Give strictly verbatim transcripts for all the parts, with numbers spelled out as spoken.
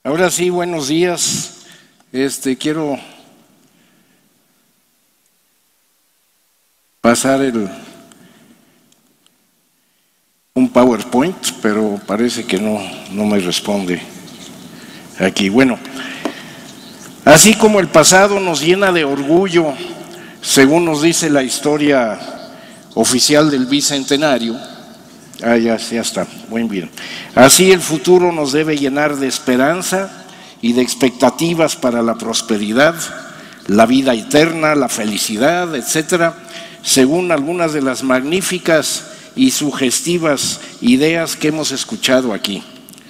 Ahora sí, buenos días. Este, quiero pasar el, un PowerPoint, pero parece que no, no me responde aquí. Bueno, así como el pasado nos llena de orgullo, según nos dice la historia oficial del Bicentenario, ah, ya, ya está, muy bien. Así el futuro nos debe llenar de esperanza y de expectativas para la prosperidad, la vida eterna, la felicidad, etcétera, según algunas de las magníficas y sugestivas ideas que hemos escuchado aquí.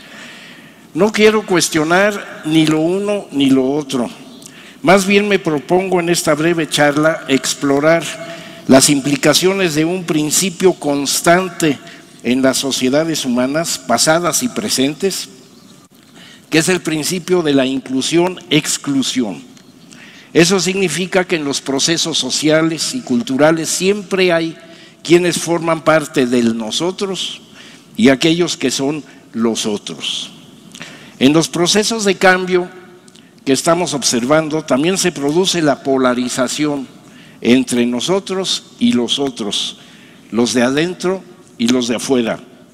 No quiero cuestionar ni lo uno ni lo otro. Más bien me propongo en esta breve charla explorar las implicaciones de un principio constante en las sociedades humanas, pasadas y presentes, que es el principio de la inclusión-exclusión. Eso significa que en los procesos sociales y culturales siempre hay quienes forman parte del nosotros y aquellos que son los otros. En los procesos de cambio que estamos observando también se produce la polarización entre nosotros y los otros, los de adentro y los de afuera.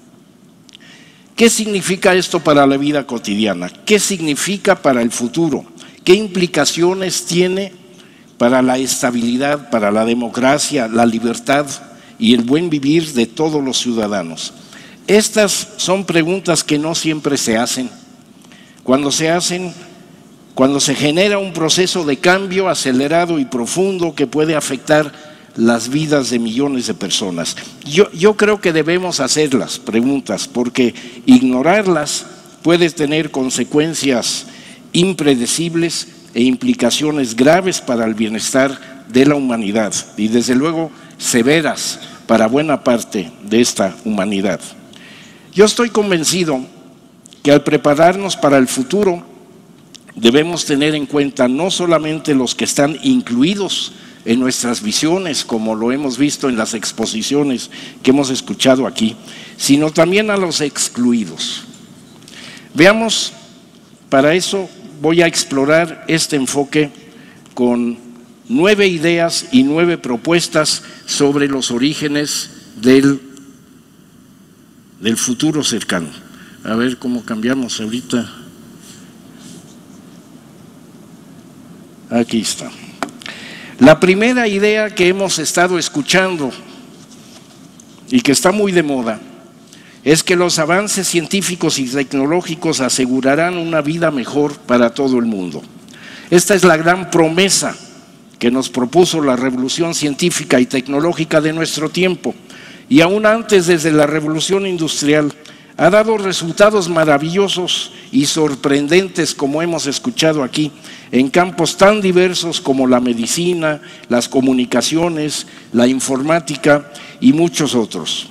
¿Qué significa esto para la vida cotidiana? ¿Qué significa para el futuro? ¿Qué implicaciones tiene para la estabilidad, para la democracia, la libertad y el buen vivir de todos los ciudadanos? Estas son preguntas que no siempre se hacen. Cuando se hacen, cuando se genera un proceso de cambio acelerado y profundo que puede afectar las vidas de millones de personas. Yo, yo creo que debemos hacer las preguntas, porque ignorarlas puede tener consecuencias impredecibles e implicaciones graves para el bienestar de la humanidad y desde luego severas para buena parte de esta humanidad. Yo estoy convencido que al prepararnos para el futuro debemos tener en cuenta no solamente los que están incluidos en nuestras visiones, como lo hemos visto en las exposiciones que hemos escuchado aquí, sino también a los excluidos. Veamos, para eso voy a explorar este enfoque con nueve ideas y nueve propuestas sobre los orígenes del, del futuro cercano. A ver cómo cambiamos ahorita. Aquí está. La primera idea que hemos estado escuchando y que está muy de moda es que los avances científicos y tecnológicos asegurarán una vida mejor para todo el mundo. Esta es la gran promesa que nos propuso la revolución científica y tecnológica de nuestro tiempo, y aún antes, desde la revolución industrial, ha dado resultados maravillosos y sorprendentes, como hemos escuchado aquí, en campos tan diversos como la medicina, las comunicaciones, la informática y muchos otros.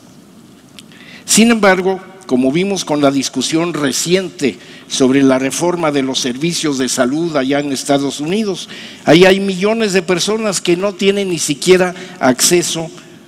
Sin embargo, como vimos con la discusión reciente sobre la reforma de los servicios de salud allá en Estados Unidos, ahí hay millones de personas que no tienen ni siquiera acceso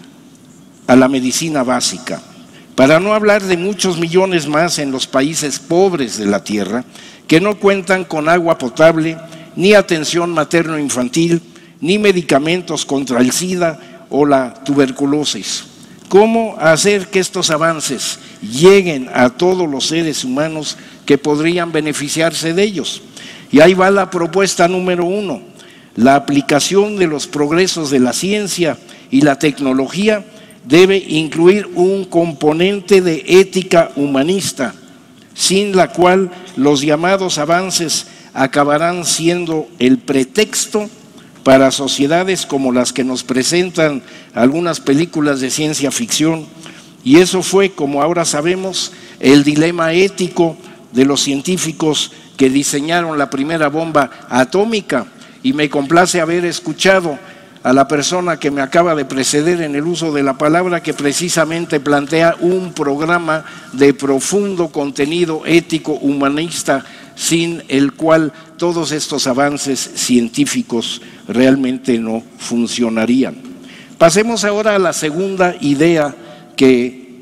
a la medicina básica. Para no hablar de muchos millones más en los países pobres de la tierra que no cuentan con agua potable, ni atención materno-infantil, ni medicamentos contra el SIDA o la tuberculosis. ¿Cómo hacer que estos avances lleguen a todos los seres humanos que podrían beneficiarse de ellos? Y ahí va la propuesta número uno: la aplicación de los progresos de la ciencia y la tecnología debe incluir un componente de ética humanista, sin la cual los llamados avances acabarán siendo el pretexto para sociedades como las que nos presentan algunas películas de ciencia ficción. Y eso fue, como ahora sabemos, el dilema ético de los científicos que diseñaron la primera bomba atómica. Y me complace haber escuchado a la persona que me acaba de preceder en el uso de la palabra, que precisamente plantea un programa de profundo contenido ético humanista, sin el cual todos estos avances científicos realmente no funcionarían. Pasemos ahora a la segunda idea que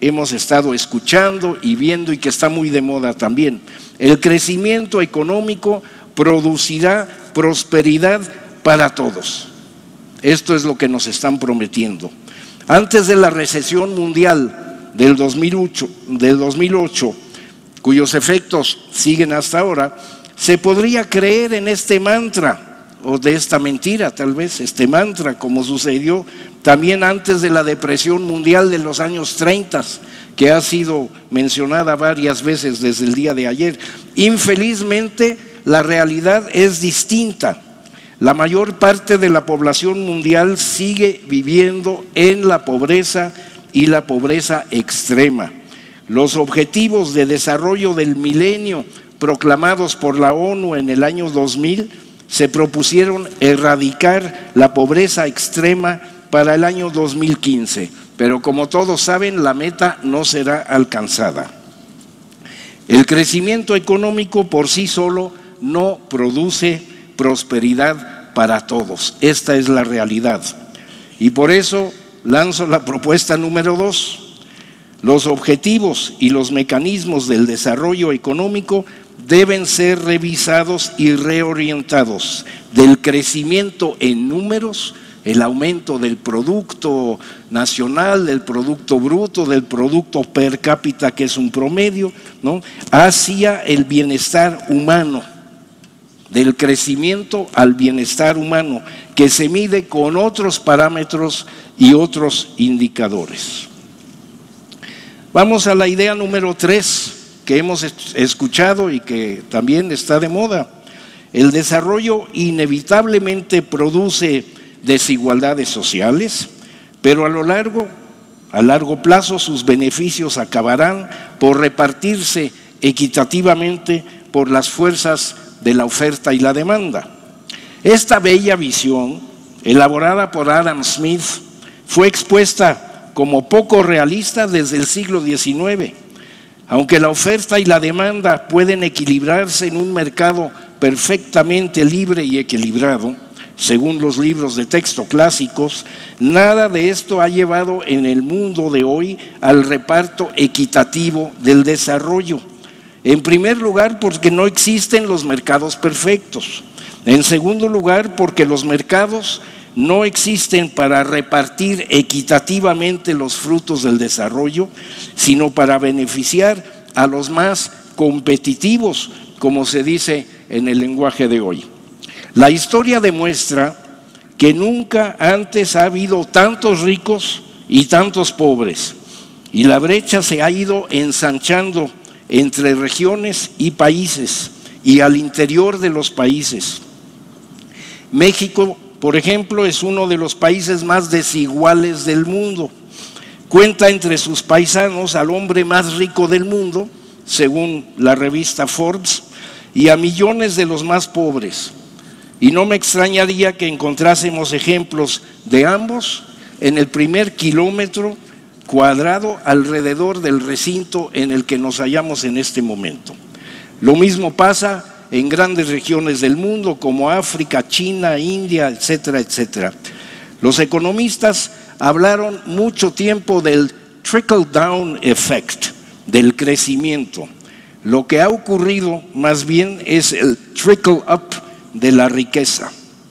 hemos estado escuchando y viendo y que está muy de moda también. El crecimiento económico producirá prosperidad para todos. Esto es lo que nos están prometiendo. Antes de la recesión mundial del dos mil ocho, del dos mil ocho, cuyos efectos siguen hasta ahora, se podría creer en este mantra, o de esta mentira tal vez, este mantra, como sucedió también antes de la depresión mundial de los años treinta, que ha sido mencionada varias veces desde el día de ayer. Infelizmente, la realidad es distinta. La mayor parte de la población mundial sigue viviendo en la pobreza y la pobreza extrema. Los objetivos de desarrollo del milenio proclamados por la ONU en el año dos mil se propusieron erradicar la pobreza extrema para el año dos mil quince, pero como todos saben, la meta no será alcanzada. El crecimiento económico por sí solo no produce prosperidad para todos. Esta es la realidad. Y por eso lanzo la propuesta número dos. Los objetivos y los mecanismos del desarrollo económico deben ser revisados y reorientados del crecimiento en números, el aumento del producto nacional, del producto bruto, del producto per cápita, que es un promedio, ¿no?, hacia el bienestar humano, del crecimiento al bienestar humano, que se mide con otros parámetros y otros indicadores. Vamos a la idea número tres, que hemos escuchado y que también está de moda. El desarrollo inevitablemente produce desigualdades sociales, pero a lo largo, a largo plazo sus beneficios acabarán por repartirse equitativamente por las fuerzas de la oferta y la demanda. Esta bella visión, elaborada por Adam Smith, fue expuesta como poco realista desde el siglo diecinueve. Aunque la oferta y la demanda pueden equilibrarse en un mercado perfectamente libre y equilibrado, según los libros de texto clásicos, nada de esto ha llevado en el mundo de hoy al reparto equitativo del desarrollo. En primer lugar, porque no existen los mercados perfectos. En segundo lugar, porque los mercados no existen para repartir equitativamente los frutos del desarrollo, sino para beneficiar a los más competitivos, como se dice en el lenguaje de hoy. La historia demuestra que nunca antes ha habido tantos ricos y tantos pobres, y la brecha se ha ido ensanchando entre regiones y países y al interior de los países. México, por ejemplo, es uno de los países más desiguales del mundo. Cuenta entre sus paisanos al hombre más rico del mundo, según la revista Forbes, y a millones de los más pobres. Y no me extrañaría que encontrásemos ejemplos de ambos en el primer kilómetro cuadrado alrededor del recinto en el que nos hallamos en este momento. Lo mismo pasa en grandes regiones del mundo como África, China, India, etcétera, etcétera. Los economistas hablaron mucho tiempo del trickle down effect, del crecimiento. Lo que ha ocurrido más bien es el trickle up de la riqueza.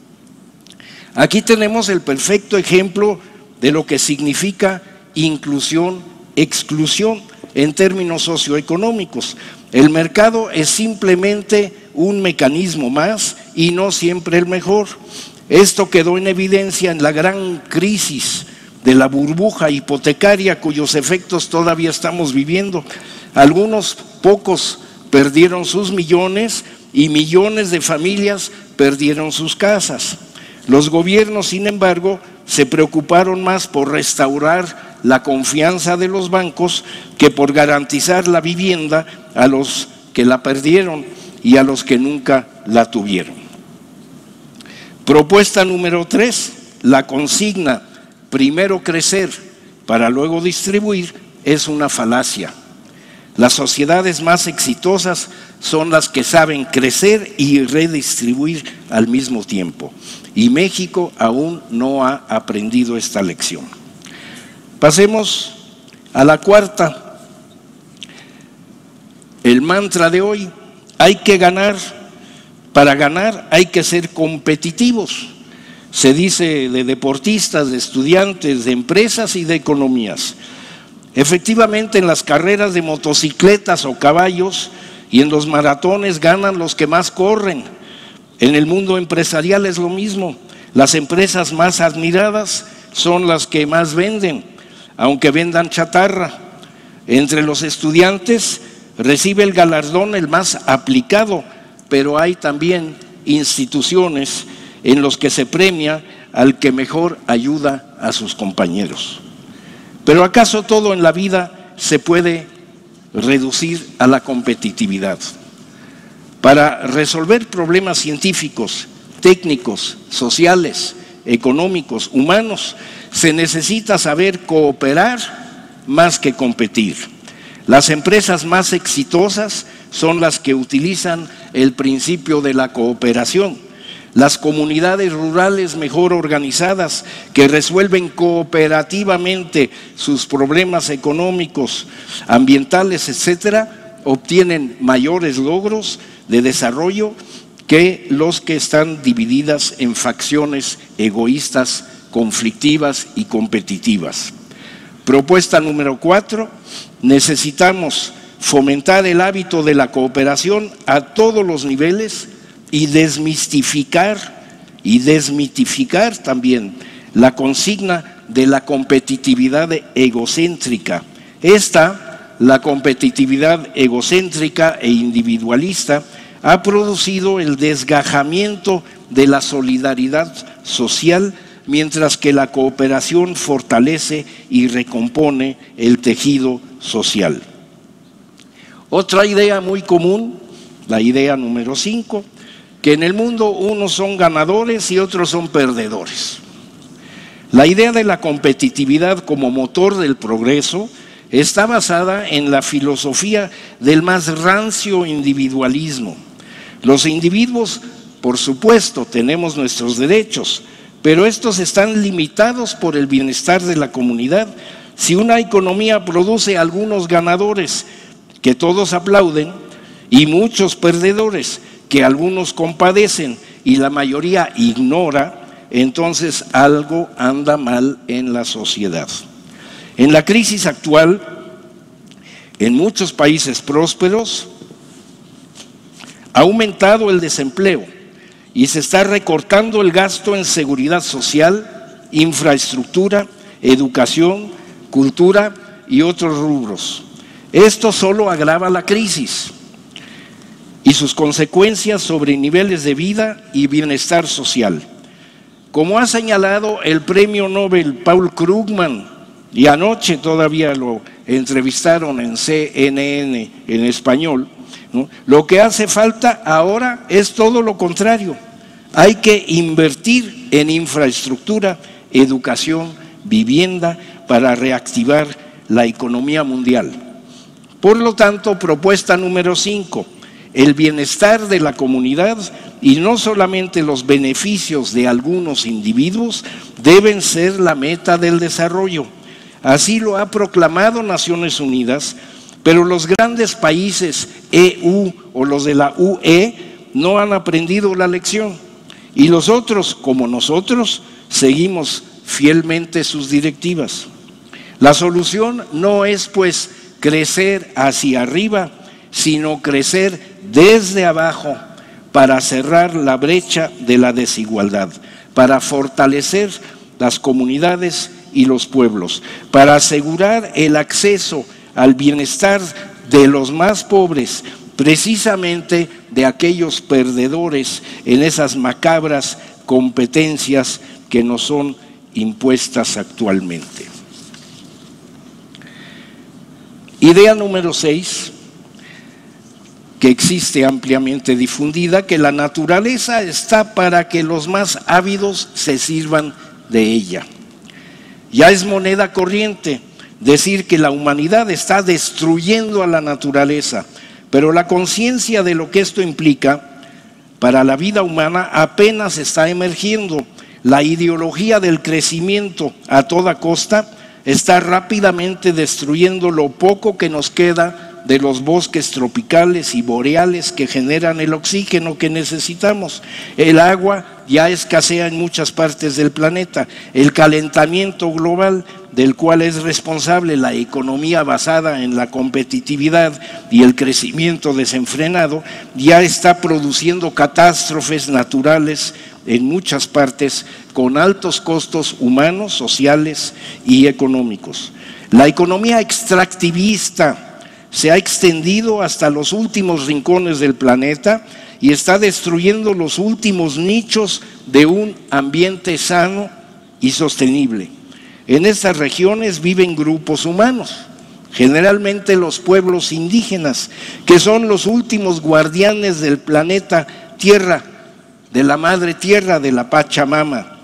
Aquí tenemos el perfecto ejemplo de lo que significa inclusión, exclusión en términos socioeconómicos. El mercado es simplemente un mecanismo más y no siempre el mejor. Esto quedó en evidencia en la gran crisis de la burbuja hipotecaria, cuyos efectos todavía estamos viviendo. Algunos pocos perdieron sus millones y millones de familias perdieron sus casas. Los gobiernos, sin embargo, se preocuparon más por restaurar la confianza de los bancos que por garantizar la vivienda a los que la perdieron y a los que nunca la tuvieron. Propuesta número tres, la consigna primero crecer para luego distribuir es una falacia. Las sociedades más exitosas son las que saben crecer y redistribuir al mismo tiempo. Y México aún no ha aprendido esta lección. Pasemos A la cuarta, el mantra de hoy: hay que ganar. Para ganar hay que ser competitivos. Se dice de deportistas, de estudiantes, de empresas y de economías. Efectivamente, en las carreras de motocicletas o caballos y en los maratones ganan los que más corren. En el mundo empresarial es lo mismo. Las empresas más admiradas son las que más venden, aunque vendan chatarra. Entre los estudiantes recibe el galardón el más aplicado, pero hay también instituciones en los que se premia al que mejor ayuda a sus compañeros. Pero ¿acaso todo en la vida se puede reducir a la competitividad? Para resolver problemas científicos, técnicos, sociales, económicos, humanos, se necesita saber cooperar más que competir. Las empresas más exitosas son las que utilizan el principio de la cooperación. Las comunidades rurales mejor organizadas, que resuelven cooperativamente sus problemas económicos, ambientales, etcétera, obtienen mayores logros de desarrollo que los que están divididas en facciones egoístas, conflictivas y competitivas. Propuesta número cuatro: necesitamos fomentar el hábito de la cooperación a todos los niveles y desmistificar y desmitificar también la consigna de la competitividad egocéntrica. Esta, la competitividad egocéntrica e individualista, ha producido el desgajamiento de la solidaridad social, mientras que la cooperación fortalece y recompone el tejido social. Otra idea muy común, la idea número cinco, que en el mundo unos son ganadores y otros son perdedores. La idea de la competitividad como motor del progreso está basada en la filosofía del más rancio individualismo. Los individuos, por supuesto, tenemos nuestros derechos, pero estos están limitados por el bienestar de la comunidad. Si una economía produce algunos ganadores que todos aplauden y muchos perdedores que algunos compadecen y la mayoría ignora, entonces algo anda mal en la sociedad. En la crisis actual, en muchos países prósperos, ha aumentado el desempleo y se está recortando el gasto en seguridad social, infraestructura, educación, cultura y otros rubros. Esto solo agrava la crisis y sus consecuencias sobre niveles de vida y bienestar social. Como ha señalado el premio Nobel Paul Krugman, y anoche todavía lo entrevistaron en C N N en español, ¿no?, lo que hace falta ahora es todo lo contrario. Hay que invertir en infraestructura, educación, vivienda para reactivar la economía mundial. Por lo tanto, propuesta número cinco, el bienestar de la comunidad y no solamente los beneficios de algunos individuos deben ser la meta del desarrollo. Así lo ha proclamado Naciones Unidas, pero los grandes países E U o los de la U E no han aprendido la lección y los otros, como nosotros, seguimos fielmente sus directivas. La solución no es, pues, crecer hacia arriba, sino crecer desde abajo para cerrar la brecha de la desigualdad, para fortalecer las comunidades y los pueblos, para asegurar el acceso al bienestar de los más pobres, precisamente de aquellos perdedores en esas macabras competencias que nos son impuestas actualmente. Idea número seis, que existe ampliamente difundida, que la naturaleza está para que los más ávidos se sirvan de ella. Ya es moneda corriente decir que la humanidad está destruyendo a la naturaleza, pero la conciencia de lo que esto implica para la vida humana apenas está emergiendo. La ideología del crecimiento a toda costa está rápidamente destruyendo lo poco que nos queda de los bosques tropicales y boreales que generan el oxígeno que necesitamos. El agua ya escasea en muchas partes del planeta. El calentamiento global, del cual es responsable la economía basada en la competitividad y el crecimiento desenfrenado, ya está produciendo catástrofes naturales en muchas partes con altos costos humanos, sociales y económicos. La economía extractivista se ha extendido hasta los últimos rincones del planeta y está destruyendo los últimos nichos de un ambiente sano y sostenible. En estas regiones viven grupos humanos, generalmente los pueblos indígenas, que son los últimos guardianes del planeta Tierra, de la madre tierra, de la Pachamama.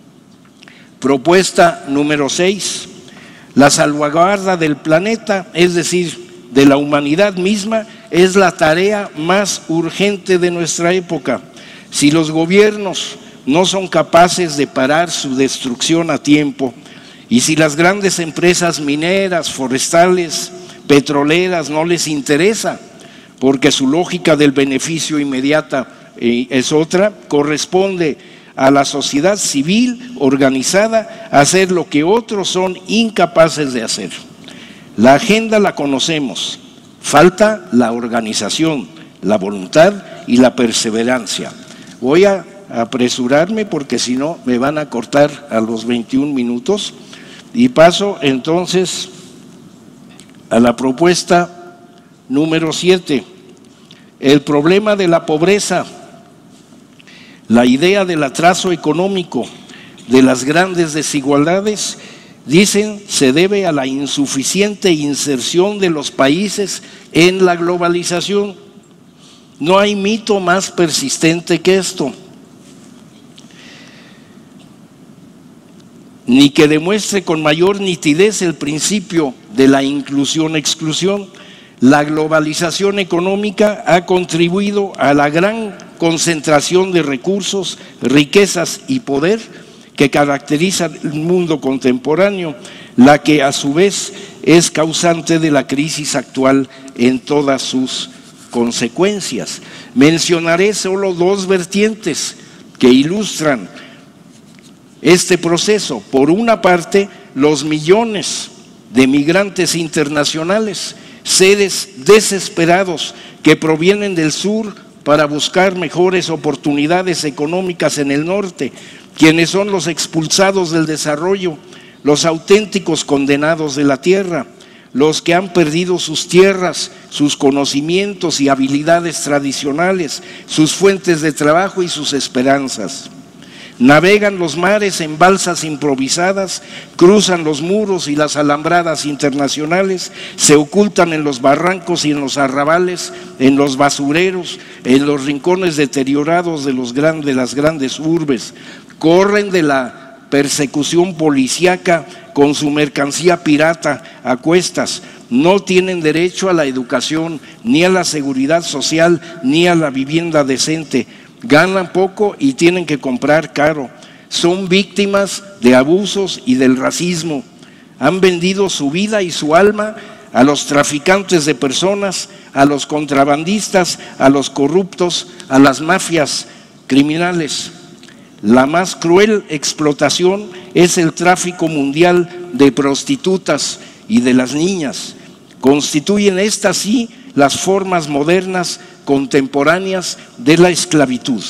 Propuesta número seis, la salvaguarda del planeta, es decir, de la humanidad misma, es la tarea más urgente de nuestra época. Si los gobiernos no son capaces de parar su destrucción a tiempo, y si las grandes empresas mineras, forestales, petroleras no les interesa, porque su lógica del beneficio inmediata eh, es otra, corresponde a la sociedad civil organizada a hacer lo que otros son incapaces de hacer. La agenda la conocemos, falta la organización, la voluntad y la perseverancia. Voy a apresurarme porque si no me van a cortar a los veintiún minutos y paso entonces a la propuesta número siete, el problema de la pobreza, la idea del atraso económico, de las grandes desigualdades. Dicen, se debe a la insuficiente inserción de los países en la globalización. No hay mito más persistente que esto, ni que demuestre con mayor nitidez el principio de la inclusión-exclusión. La globalización económica ha contribuido a la gran concentración de recursos, riquezas y poder que caracteriza el mundo contemporáneo, la que a su vez es causante de la crisis actual en todas sus consecuencias. Mencionaré solo dos vertientes que ilustran este proceso. Por una parte, los millones de migrantes internacionales, seres desesperados que provienen del sur para buscar mejores oportunidades económicas en el norte, quienes son los expulsados del desarrollo, los auténticos condenados de la tierra, los que han perdido sus tierras, sus conocimientos y habilidades tradicionales, sus fuentes de trabajo y sus esperanzas. Navegan los mares en balsas improvisadas, cruzan los muros y las alambradas internacionales, se ocultan en los barrancos y en los arrabales, en los basureros, en los rincones deteriorados de, los grandes, de las grandes urbes, corren de la persecución policíaca con su mercancía pirata a cuestas, no tienen derecho a la educación, ni a la seguridad social, ni a la vivienda decente. Ganan poco y tienen que comprar caro. Son víctimas de abusos y del racismo. Han vendido su vida y su alma a los traficantes de personas, a los contrabandistas, a los corruptos, a las mafias criminales. La más cruel explotación es el tráfico mundial de prostitutas y de las niñas. Constituyen estas sí las formas modernas contemporáneas de la esclavitud.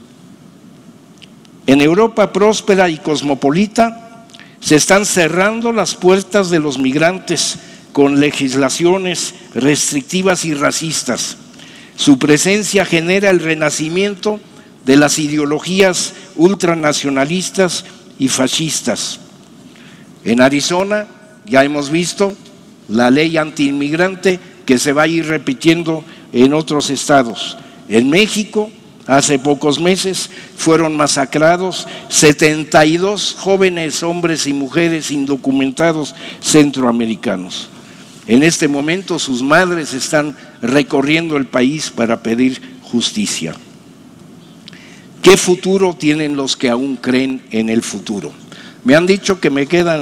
En Europa próspera y cosmopolita se están cerrando las puertas de los migrantes con legislaciones restrictivas y racistas. Su presencia genera el renacimiento de las ideologías ultranacionalistas y fascistas. En Arizona ya hemos visto la ley antiinmigrante que se va a ir repitiendo en otros estados. En México, hace pocos meses, fueron masacrados setenta y dos jóvenes hombres y mujeres indocumentados centroamericanos. En este momento sus madres están recorriendo el país para pedir justicia. ¿Qué futuro tienen los que aún creen en el futuro? Me han dicho que me quedan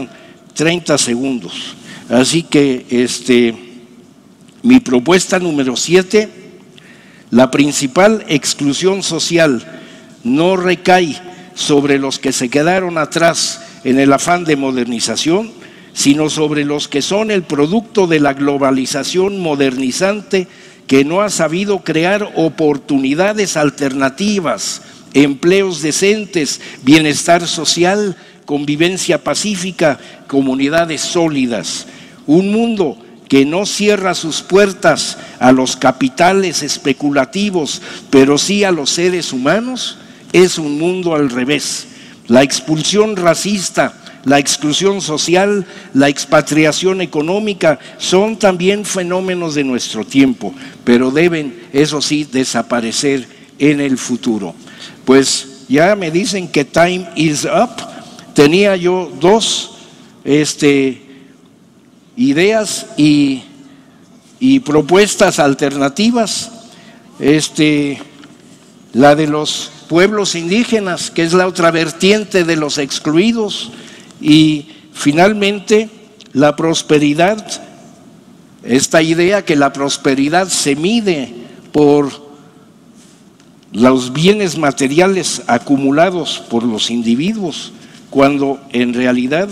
treinta segundos. Así que este, mi propuesta número siete, la principal exclusión social no recae sobre los que se quedaron atrás en el afán de modernización, sino sobre los que son el producto de la globalización modernizante que no ha sabido crear oportunidades alternativas, empleos decentes, bienestar social, convivencia pacífica, comunidades sólidas. Un mundo que no cierra sus puertas a los capitales especulativos, pero sí a los seres humanos, es un mundo al revés. La expulsión racista, la exclusión social, la expatriación económica son también fenómenos de nuestro tiempo, pero deben, eso sí, desaparecer en el futuro. Pues ya me dicen que time is up. Tenía yo dos este, ideas y, y propuestas alternativas. Este, la de los pueblos indígenas, que es la otra vertiente de los excluidos. Y finalmente, la prosperidad, esta idea que la prosperidad se mide por los bienes materiales acumulados por los individuos, cuando en realidad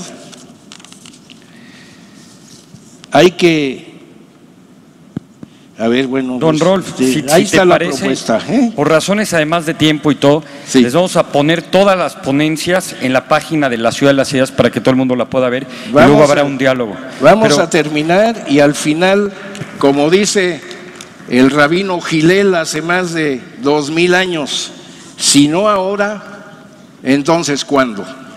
hay que… A ver, bueno, Don pues, Rolf, de, si, ahí si está te la parece, propuesta. ¿eh? Por razones además de tiempo y todo, sí. les vamos a poner todas las ponencias en la página de la Ciudad de las Ideas para que todo el mundo la pueda ver vamos y luego habrá a, un diálogo. Vamos Pero, a terminar y al final, como dice el rabino Gilel hace más de dos mil años, si no ahora, entonces ¿cuándo?